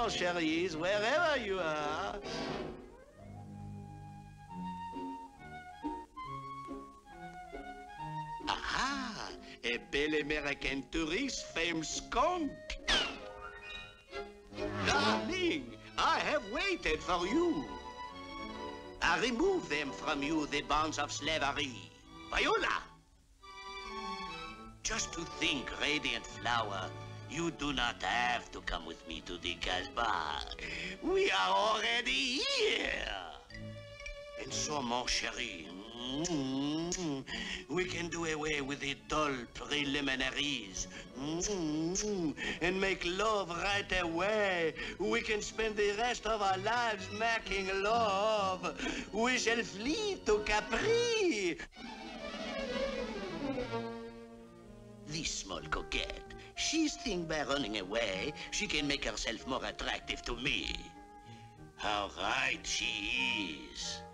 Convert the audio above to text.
mon chéris, wherever you are. Aha, a bel American tourist famed skunk. Darling, I have waited for you. I remove them from you, the bonds of slavery. Viola! Just to think, radiant flower, you do not have to come with me to the Casbah. We are already here. And so, mon chéri, we can do away with the dull preliminaries and make love right away. We can spend the rest of our lives making love. We shall flee to Capri. This small coquette, she's think by running away, she can make herself more attractive to me. How right she is.